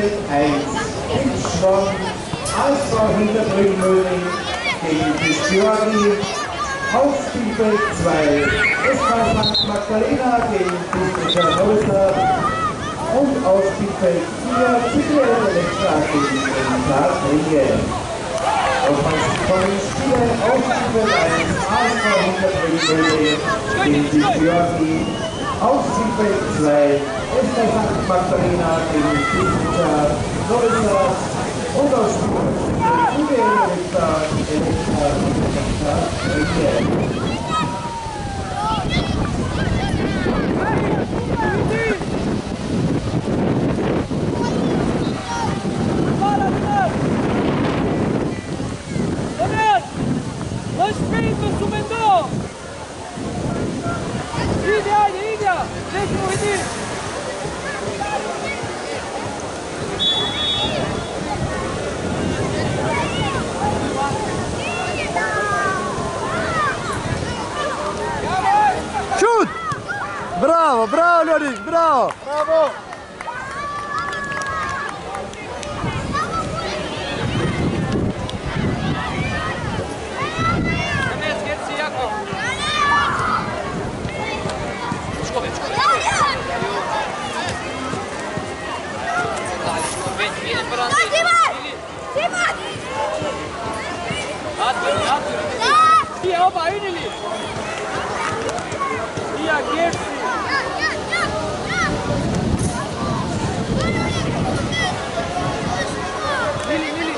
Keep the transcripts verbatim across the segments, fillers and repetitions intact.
Spielfeld eins. Schwamm, Eisbau hinter Brünnmöhling gegen Pischjorgi. Auf Spielfeld zwei. S K Sankt Magdalena gegen Christopher Häuser. Und auf Spielfeld vier. Zügel Elektra gegen Elitas Ringe. Von den Spielen auf Spielfeld eins. Eisbau hinter Brünnmöhling gegen Pischjorgi. Auf Spielfeld zwei. S K Sankt Magdalena gegen Christopher Häuser. Und aus Spielfeld vier. Elektra Ringe. Shoot! Bravo, bravo Lorik, bravo! Bravo! Hier, opa, Ineli! Hier, geht's! Lili, Lili!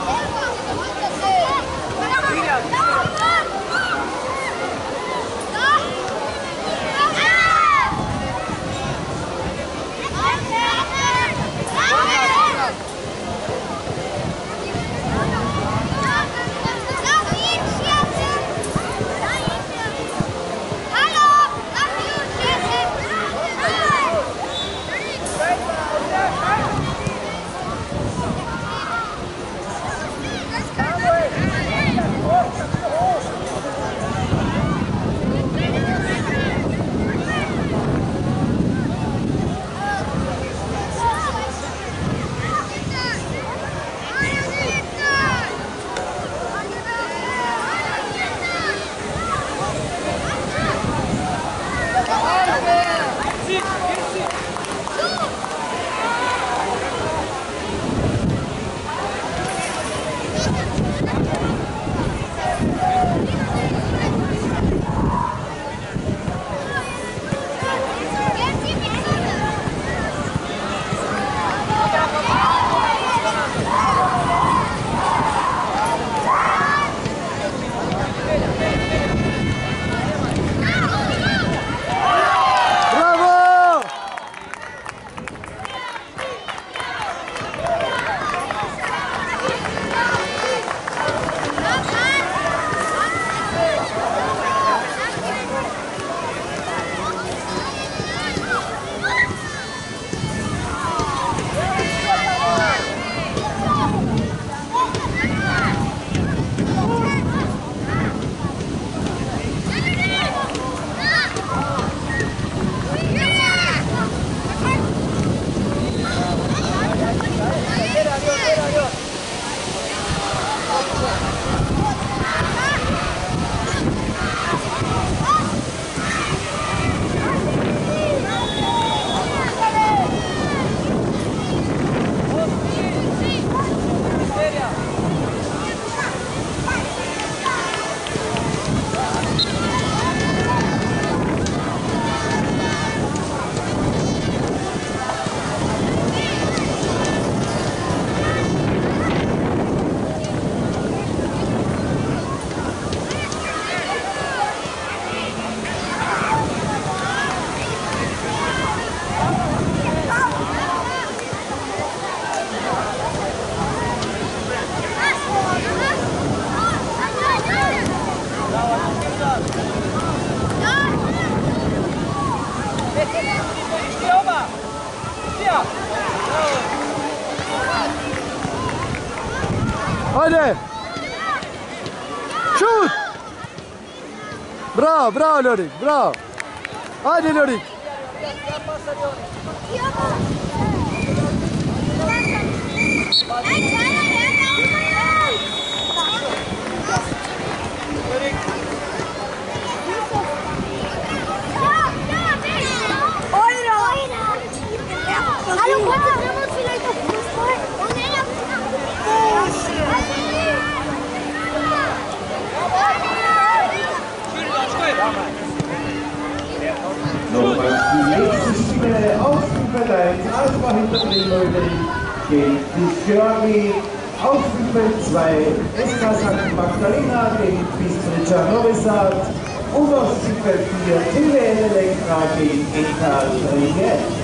Haide! Shoot! Bravo, bravo Lorik, bravo! Haide Lorik! Ia, Hallo, konzentrieren wir uns vielleicht auf Fußball? Noch was die nächste Spiele Ausstufe eins, Alpha hinter Bremen gegen Georgi, Ausstufe zwei, S K Sankt Magdalena gegen Bistrica Novi Sad und Ausstufe vier, T W L Elektra gegen Ental Ringe.